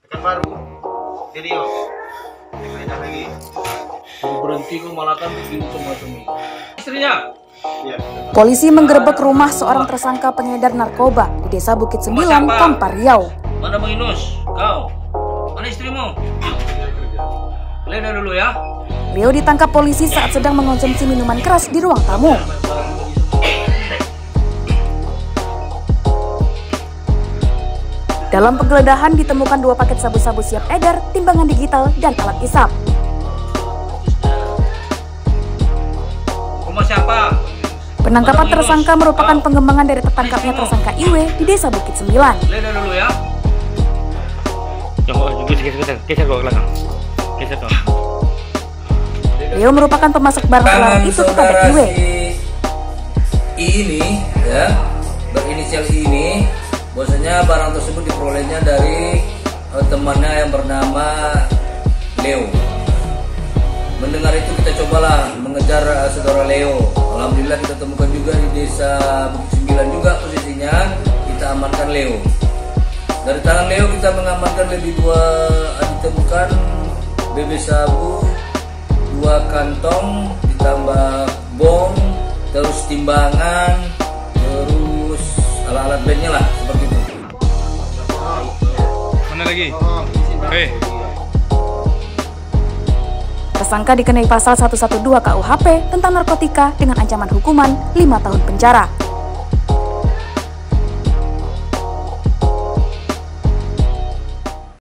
Kan baru. Video. Digeledah lagi. Berhenti kok malah kan begini semua. Istrinya. Iya. Polisi menggerebek rumah seorang tersangka pengedar narkoba di Desa Bukit Sembilan, Kampar Riau. Mana Bang Inus? Kau? Mana istrimu? Geledah dulu ya. Rio ditangkap polisi saat sedang mengonsumsi minuman keras di ruang tamu. Dalam penggeledahan ditemukan 2 paket sabu-sabu siap edar, timbangan digital, dan alat isap. Rumah siapa? Penangkapan tersangka merupakan pengembangan dari tertangkapnya tersangka Iwe di Desa Bukit Sembilan. Geledah dulu ya. Geser ke belakang. Geser ke. Rio merupakan pemasok barang terlarang itu kepada Iwe. Ini ya, berinisial ini, bahwasanya barang tersebut diperolehnya dari temannya yang bernama Leo. Mendengar itu kita cobalah mengejar saudara Leo. Alhamdulillah kita temukan juga di Desa Bukit Sembilan juga posisinya, kita amankan Leo. Dari tangan Leo kita mengamankan lebih 2 ditemukan BB sabu, 2 kantong, ditambah bom, terus timbangan, terus alat-alat bandnya lah seperti itu. Mana lagi? Tersangka dikenai pasal 112 KUHP tentang narkotika dengan ancaman hukuman 5 tahun penjara.